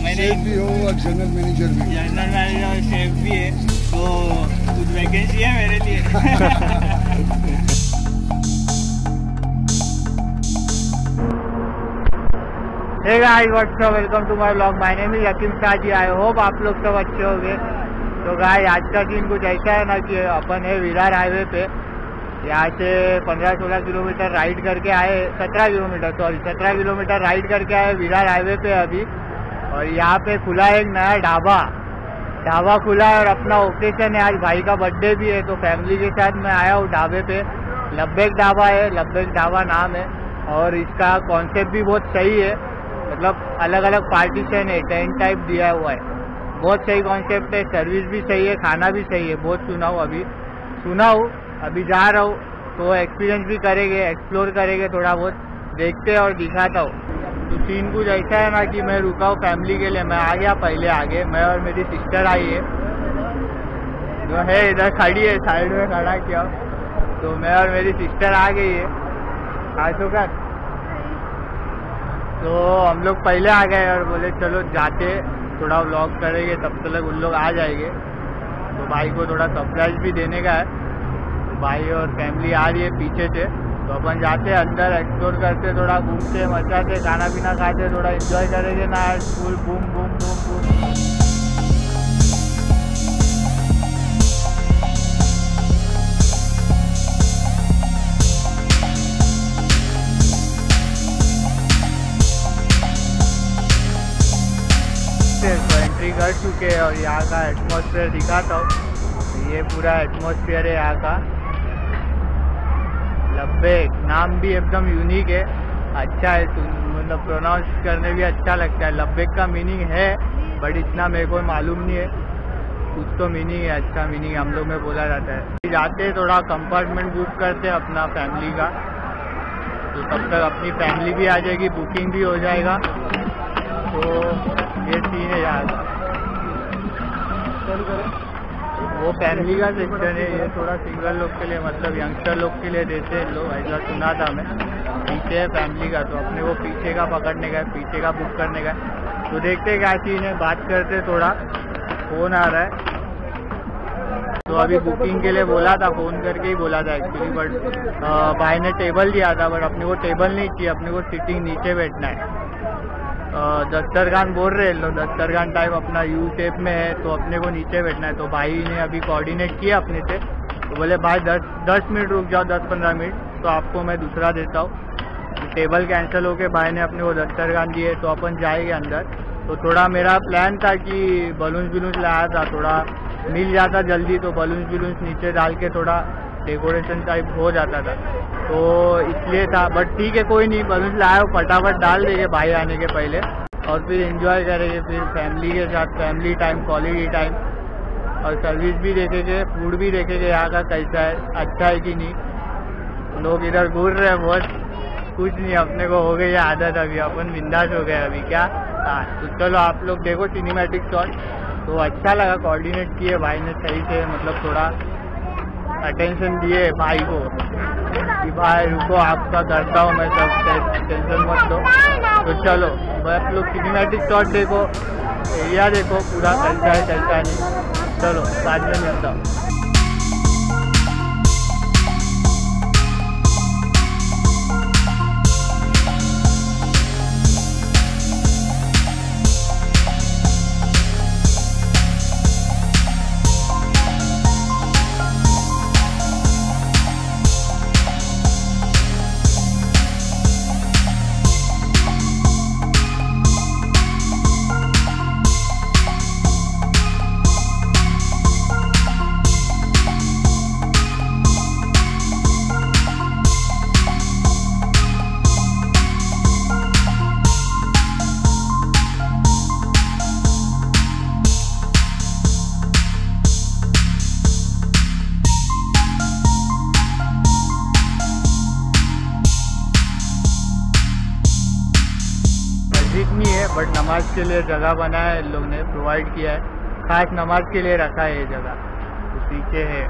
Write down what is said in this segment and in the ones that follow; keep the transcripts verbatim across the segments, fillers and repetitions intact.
मैंने शेफ भी हो और जनरल मैनेजर भी। जनरल मैनेजर और शेफ भी है, तो कुछ वैकेंसी है मेरे लिए। Hey guys, what's up, welcome to my vlog. My name is Yakeem Shah ji. I hope आप लोग सब अच्छे होंगे। तो गाइस, आज का दिन कुछ ऐसा है ना कि अपन है विरार हाईवे पे, यहाँ से पंद्रह सोलह किलोमीटर राइड करके आए, सत्रह किलोमीटर सॉरी सत्रह किलोमीटर राइड करके आए विरार हाईवे पे अभी। और यहाँ पे खुला है एक नया ढाबा ढाबा खुला है और अपना ओकेजन है, आज भाई का बर्थडे भी है, तो फैमिली के साथ मैं आया हूँ ढाबे पे। लब्बेक ढाबा है, लब्बेक ढाबा नाम है। और इसका कॉन्सेप्ट भी बहुत सही है, मतलब अलग अलग पार्टीशन है, टेंट टाइप दिया हुआ है। बहुत सही कॉन्सेप्ट है, सर्विस भी सही है, खाना भी सही है। बहुत सुना हूँ, अभी सुना हूँ, अभी जा रहा हूँ, तो एक्सपीरियंस भी करेंगे, एक्सप्लोर करेंगे, थोड़ा बहुत देखते और दिखाता हूँ। तो सीन कुछ ऐसा है ना कि मैं रुका हूँ फैमिली के लिए। मैं आ गया पहले आगे, मैं और मेरी सिस्टर आई है, जो है इधर खड़ी है, साइड में खड़ा किया। तो मैं और मेरी सिस्टर आ गई है, आ चुका। तो हम लोग पहले आ गए और बोले चलो जाते थोड़ा व्लॉग करेंगे, तब तक उन लोग आ जाएंगे। तो भाई को थोड़ा सरप्राइज भी देने का है। तो भाई और फैमिली आ रही है पीछे से, तो अपन जाते अंदर, एक्सप्लोर करते, थोड़ा घूमते मचाते, खाना पीना खाते, थोड़ा एंजॉय करेंगे ना। Full boom boom boom boom. तो एंट्री कर चुके हैं और यहाँ का एटमॉस्फेयर दिखाता हूँ। ये पूरा एटमॉस्फेयर है यहाँ का। लब्बेक नाम भी एकदम यूनिक है, अच्छा है, मतलब प्रोनाउंस करने भी अच्छा लगता है। लब्बेक का मीनिंग है, बट इतना मेरे को मालूम नहीं है, कुछ तो मीनिंग है, अच्छा मीनिंग हम लोग में बोला जाता है। जाते थोड़ा कंपार्टमेंट बुक करते अपना फैमिली का, तो तब तक अपनी फैमिली भी आ जाएगी, बुकिंग भी हो जाएगा। तो ये सीन है यार, वो फैमिली का सेक्शन है, ये थोड़ा सिंगल लोग के लिए, मतलब यंगस्टर लोग के लिए देते हैं लोग, ऐसा सुना था मैं। पीछे है फैमिली का, तो अपने को पीछे का पकड़ने का, पीछे का बुक करने का। तो देखते क्या सीन है, बात करते, थोड़ा फोन आ रहा है। तो अभी बुकिंग के लिए बोला था, फोन करके ही बोला था एक्चुअली, बट भाई ने टेबल दिया था, बट अपने को टेबल नहीं चाहिए, अपने को सीटिंग नीचे बैठना है। दस्तरखान बोल रहे लोग, दस्तरखान टाइप अपना यू शेप में है, तो अपने को नीचे बैठना है। तो भाई ने अभी कोऑर्डिनेट किया अपने से, तो बोले भाई दस दस मिनट रुक जाओ, दस पंद्रह मिनट, तो आपको मैं दूसरा देता हूँ। टेबल कैंसिल होके भाई ने अपने को दस्तरखान दिए, तो अपन जाएंगे अंदर। तो थोड़ा मेरा प्लान था कि बलून्स बिलून्स लाया था, थोड़ा मिल जाता जल्दी, तो बलून्स बिलून्स नीचे डाल के थोड़ा डेकोरेशन टाइप हो जाता था, तो इसलिए था। बट ठीक है, कोई नहीं, बलून्स लाया फटाफट डाल देंगे भाई आने के पहले, और फिर एंजॉय करेंगे, फिर फैमिली के साथ फैमिली टाइम, क्वालिटी टाइम, और सर्विस भी देखेंगे, फूड भी देखेंगे यहाँ का कैसा है, अच्छा है कि नहीं। लोग इधर घूर रहे हैं बहुत, कुछ नहीं, अपने को हो गई आदत, अभी अपन बिंदास हो गए अभी क्या। हाँ, तो चलो आप लोग देखो सिनेमैटिक शॉट। तो अच्छा लगा, कोऑर्डिनेट किए भाई ने सही से, मतलब थोड़ा अटेंशन दिए भाई को कि भाई रुको, आपका करता हूँ मैं सब, टेंशन मत दो। तो चलो बस लोग सिनेमैटिक शॉट देखो, एरिया देखो पूरा कैसा है कैसा नहीं। चलो बाद में मिलता हूँ। नहीं है, बट नमाज के लिए जगह बनाया है, इन लोग ने प्रोवाइड किया है, खास नमाज के लिए रखा है ये जगह। तो पीछे है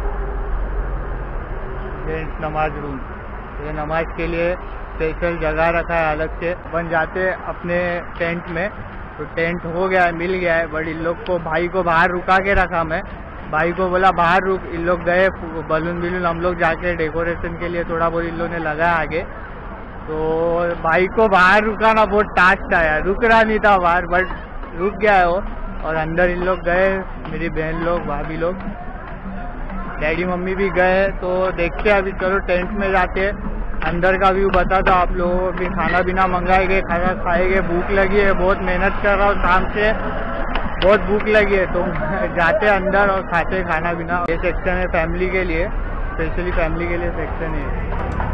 जेंट्स नमाज रूम, तो ये नमाज के लिए स्पेशल जगह रखा है अलग से। अपन जाते अपने टेंट में, तो टेंट हो गया है, मिल गया है, बट इन लोग को भाई को बाहर रुका के रखा मैं। भाई को बोला बाहर रुक, इन लोग गए बलून बिलून हम लोग जाके डेकोरेशन के लिए थोड़ा बहुत इन लोगों ने लगाया आगे। तो भाई को बाहर रुकाना बहुत टास्क आया, रुक रहा नहीं था बाहर, बट रुक गया है वो। और अंदर इन लोग गए, मेरी बहन लोग, भाभी लोग, डैडी मम्मी भी गए। तो देखते हैं अभी, चलो टेंट में जाते हैं, अंदर का व्यू बता दो आप लोगों को। भी खाना पीना मंगाएंगे, खाना खाएंगे, भूख लगी है, बहुत मेहनत कर रहा हूँ शाम से, बहुत भूख लगी है। तो जाते अंदर और खाते खाना पीना। ये सेक्शन है फैमिली के लिए, स्पेशली फैमिली के लिए सेक्शन है।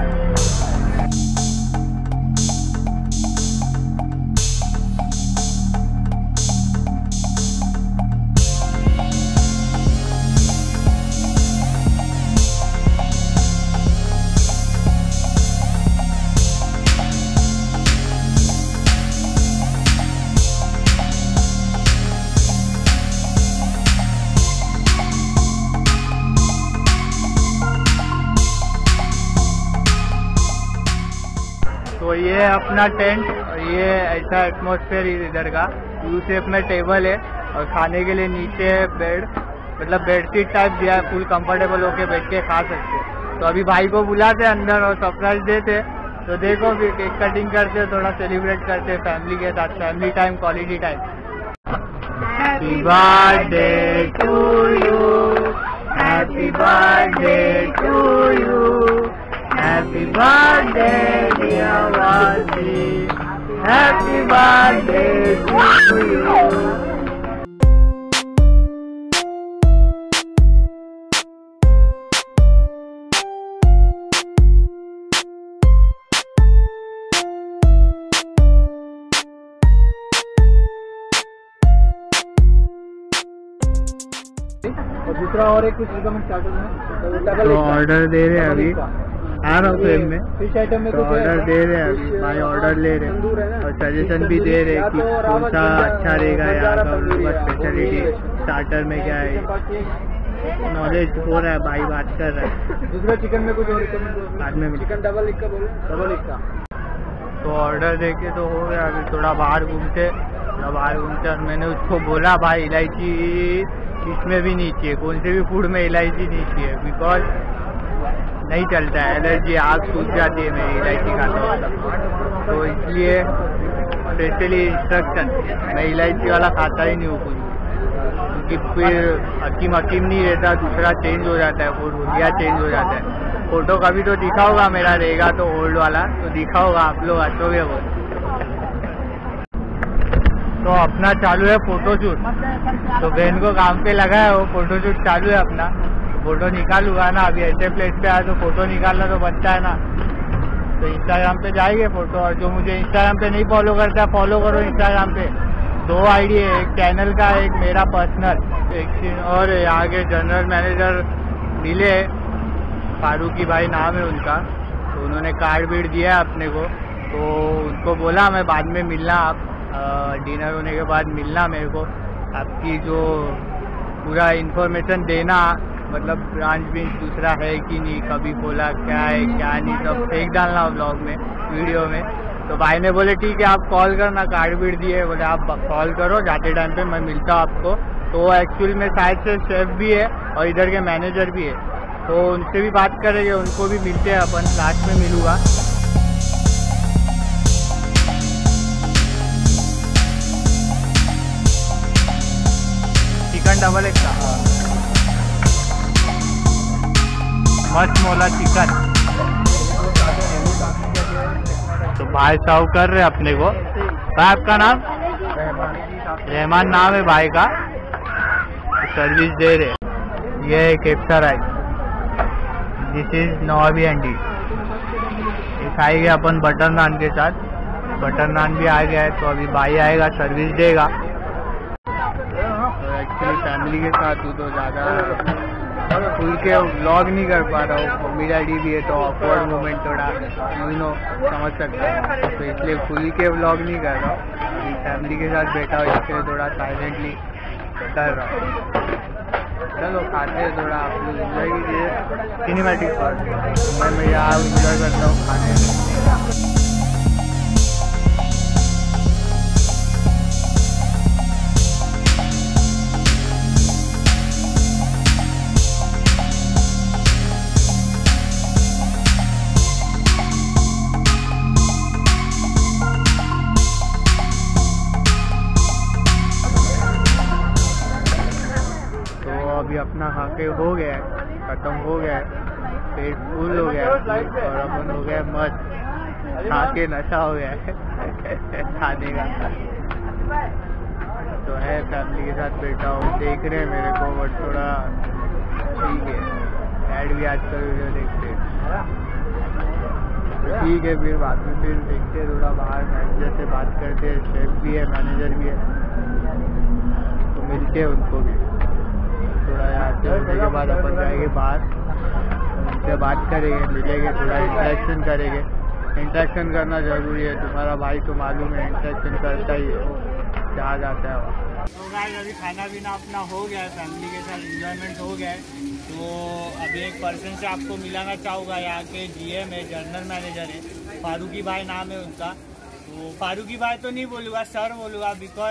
तो ये अपना टेंट, और ये ऐसा एटमॉस्फेयर इधर का, यू शेप में टेबल है और खाने के लिए नीचे बेड, मतलब बेडशीट टाइप दिया है, फुल कंफर्टेबल होके बैठ के खा सकते। तो अभी भाई को बुलाते अंदर और सरप्राइज देते। तो देखो फिर केक कटिंग करते, थोड़ा सेलिब्रेट करते फैमिली के साथ, family time, quality time. Happy birthday to you, happy birthday to you, Happy birthday dear Vasi, happy birthday to you. और दूसरा और एक कुछ रिकमेंड स्टार्टर में तो ऑर्डर दे रहे हैं अभी, आ रहा हूँ फ्रेम में। फिश आइटम में तो ऑर्डर दे रहे हैं अभी, भाई ऑर्डर ले रहे हैं और सजेशन भी दे रहे हैं कि कौन सा अच्छा रहेगा, यहाँ का उन लोगों का स्पेशलिटी स्टार्टर में क्या है, नॉलेज हो रहा है, भाई बात कर रहा है। दूसरा चिकन में कुछ और बाद में चिकन डबल इक्का बोलो, डबल इक्का। तो ऑर्डर देके तो हो गया, अभी थोड़ा बाहर घूमते, थोड़ा बाहर घूमते। और मैंने उसको बोला भाई इलायची इसमें भी नहीं चाहिए, कौन से भी फूड में इलायची नहीं चाहिए, बिकॉज नहीं चलता है, एलर्जी, आग सूख जाती है मेरी इलायची खाते वक्त। तो इसलिए स्पेशली इंस्ट्रक्शन, मैं इलायची वाला खाता ही नहीं हूँ कुछ, क्योंकि फिर हकीम हकीम नहीं रहता, दूसरा चेंज हो जाता है, फूड हुलिया चेंज हो जाता है। फोटो कभी तो दिखा होगा मेरा, रहेगा तो ओल्ड वाला तो दिखा होगा, आप लोग हंसोगे वो। तो अपना चालू है फोटोशूट, तो बहन को काम पे लगा है, वो फोटोशूट चालू है अपना। फोटो निकालूंगा ना, अभी ऐसे प्लेस पे आया तो फोटो निकालना तो बनता है ना। तो इंस्टाग्राम पे जाएंगे फोटो, और जो मुझे इंस्टाग्राम पे नहीं फॉलो करता है फॉलो करो इंस्टाग्राम पे। दो आईडी है, एक चैनल का, एक मेरा पर्सनल। एक और यहाँ के जनरल मैनेजर मिले, फारूकी भाई नाम है उनका, तो उन्होंने कार्ड बीड दिया है अपने को। तो उनको बोला मैं बाद में मिलना, आप डिनर होने के बाद मिलना मेरे को, आपकी जो पूरा इन्फॉर्मेशन देना, मतलब ब्रांच भी दूसरा है कि नहीं, कभी खोला, क्या है क्या नहीं, सब फेंक डालना ब्लॉग में, वीडियो में। तो भाई ने बोले ठीक है आप कॉल करना, कार्ड बीड दिए, बोले आप कॉल करो, जाते टाइम पे मैं मिलता हूँ आपको। तो वो एक्चुअल में शायद से शेफ भी है और इधर के मैनेजर भी है, तो उनसे भी बात करेंगे, उनको भी मिलते हैं अपन, लास्ट में मिलूँगा। चिकन डबल एक का मस्त मोला चिकन। तो भाई साहब कर रहे अपने को। भाई आपका नाम? रहमान नाम है भाई का, सर्विस दे रहे। ये है केप्सा राइस, दिस इज नवाबी अंडी। ये खाएंगे अपन बटर नान के साथ, बटर नान भी आ गया है। तो अभी भाई आएगा, सर्विस देगा। एक्चुअली फैमिली के साथ हूँ तो ज़्यादा खुल के व्लॉग नहीं कर पा रहा हूँ, मम्मी डैडी भी है तो ऑकवर्ड मोमेंट थोड़ा यू नो समझ सकता है, तो इसलिए खुल के व्लॉग नहीं कर रहा हूँ। अभी फैमिली के साथ बैठा हूँ, इसलिए थोड़ा साइलेंटली कर रहा हूँ। चलो खाते हैं, थोड़ा आप लोग इन्जॉय कीजिए सिनेमैटिक पार्ट। मैं मैं यहाँ इन्जॉय करता हूँ खाने में। अभी अपना खा के हो गया है, खत्म हो गया है, पेट फुल हो गया है और अपन हो गया मस्त, खा के नशा हो गया है खाने का। तो है फैमिली के साथ बैठा हूँ, देख रहे हैं मेरे को, बट थोड़ा ठीक है, ऐड भी आजकल वीडियो देखते हैं। तो ठीक है, फिर बाद में फिर देखते हैं, थोड़ा बाहर मैनेजर से बात करते हैं, शेफ भी है, मैनेजर भी है, तो मिलते हैं उनको भी। थोड़ा यहाँ से होने के बाद अपन जाएंगे बाहर, उनसे बात करेंगे, मिलेंगे, थोड़ा इंटरेक्शन करेंगे। इंटरेक्शन करना जरूरी है, तुम्हारा भाई तो मालूम है इंटरेक्शन करता ही है, क्या जाता है वहाँ। तो गाइस अभी खाना पीना अपना हो गया है, फैमिली के साथ एंजॉयमेंट हो गया है। तो अभी एक पर्सन से आपको मिलाना चाहूँगा, यहाँ के जीएम है, जनरल मैनेजर है, फारूकी भाई नाम है उनका। तो फारूकी भाई तो नहीं बोलूँगा, सर बोलूँगा, बिकॉज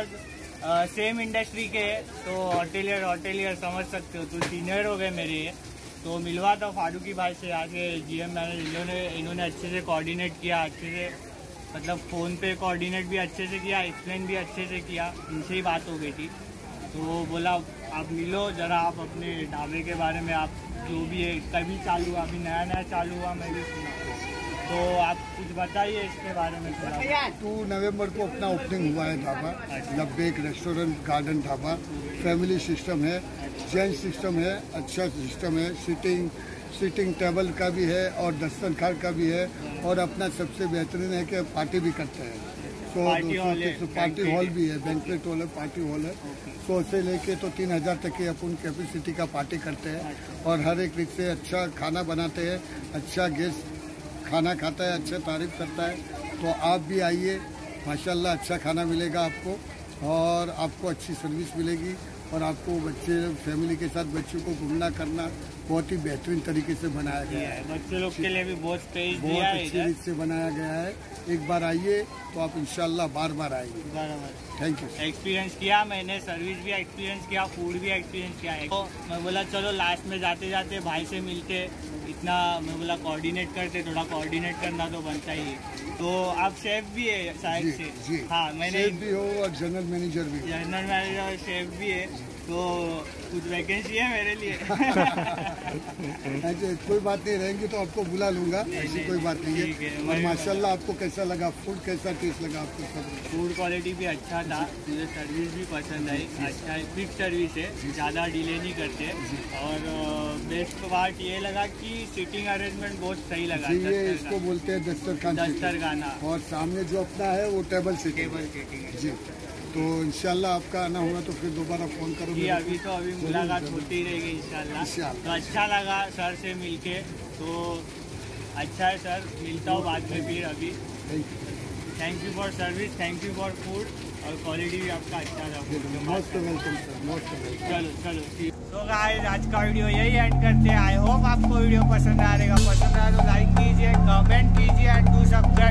सेम इंडस्ट्री के है, तो होटेलियर होटेलियर समझ सकते हो, तो सीनियर हो गए मेरे ये। तो मिलवा था फारूकी भाई से, आके जीएम मैनेजर, इन्होंने इन्होंने अच्छे से कोऑर्डिनेट किया, अच्छे से मतलब फ़ोन पे कोऑर्डिनेट भी अच्छे से किया, एक्सप्लेन भी अच्छे से किया, इनसे ही बात हो गई थी। तो वो बोला आप मिलो ज़रा, आप अपने ढाबे के बारे में, आप जो भी है, कभी चालू हुआ, अभी नया नया चालू हुआ, मैं भी सुना, तो आप कुछ बताइए इसके बारे में थोड़ा। टू नवंबर को अपना ओपनिंग हुआ है ढाबा, लब्बेक रेस्टोरेंट गार्डन ढाबा। फैमिली सिस्टम है, जेंट सिस्टम है, अच्छा सिस्टम है, सिटिंग सिटिंग टेबल का भी है और दस्तरखान का भी है, और अपना सबसे बेहतरीन है कि पार्टी भी करते हैं। सौ दो सौ पार्टी हॉल भी है, बैंक्वेट हॉल है, पार्टी हॉल है। सौ से लेके तो तीन हजार तक की अपन कैपेसिटी का पार्टी करते हैं, और हर एक रीत से अच्छा खाना बनाते हैं, अच्छा गेस्ट खाना खाता है, अच्छा तारीफ करता है। तो आप भी आइए, माशाल्लाह अच्छा खाना मिलेगा आपको, और आपको अच्छी सर्विस मिलेगी, और आपको बच्चे फैमिली के साथ बच्चों को घूमना करना बहुत ही बेहतरीन तरीके से बनाया गया है। बच्चे लोग के लिए भी बहुत स्पेस बहुत दिया है, अच्छी रीत से बनाया गया है। एक बार आइए तो आप इंशाल्लाह बार बार आएंगे। बराबर, थैंक यू। एक्सपीरियंस किया मैंने, सर्विस भी एक्सपीरियंस किया, फूड भी एक्सपीरियंस किया है। तो मैं बोला चलो लास्ट में जाते जाते भाई से मिलके इतना, मैं बोला कोऑर्डिनेट करते, थोड़ा कोऑर्डिनेट करना तो बनता ही है। तो आप शेफ भी है साइड जी, से? जी। हाँ, मैंने शेफ भी हो और जनरल मैनेजर भी। जनरल मैनेजर और शेफ भी है, तो कुछ वैकेंसी है मेरे लिए? ऐसे कोई बात नहीं, रहेंगी तो आपको बुला लूंगा, ऐसी कोई बात नहीं है। और माशाल्लाह आपको कैसा लगा फूड, कैसा टेस्ट लगा आपको? सब फूड क्वालिटी भी अच्छा था, मुझे सर्विस भी पसंद आई, अच्छा क्विक सर्विस है, ज़्यादा डिले नहीं करते, और बेस्ट पार्ट ये लगा कि सीटिंग अरेंजमेंट बहुत सही लगा। जी, ये इसको बोलते हैं दस्तरखान। दस्तरखाना, और सामने जो अपना है वो टेबल सीटिंग। टेबल सीटिंग है जी। तो इंशाल्लाह आपका आना होगा तो फिर दोबारा फोन करो। जी, अभी तो अभी मुलाकात होती रहेगी इंशाल्लाह। तो अच्छा लगा सर से मिलके, तो अच्छा है सर, मिलता हूँ बाद में फिर। अभी thank you for service, thank you for food, और क्वालिटी भी आपका अच्छा था। Most welcome sir, most welcome. चलो चलो ठीक। तो गाइस आज का वीडियो यही एंड करते हैं। आई होप आपको वीडियो पसंद आ रहेगा, पसंद आया तो लाइक कीजिए, कमेंट कीजिए एंड डू सब्सक्राइब।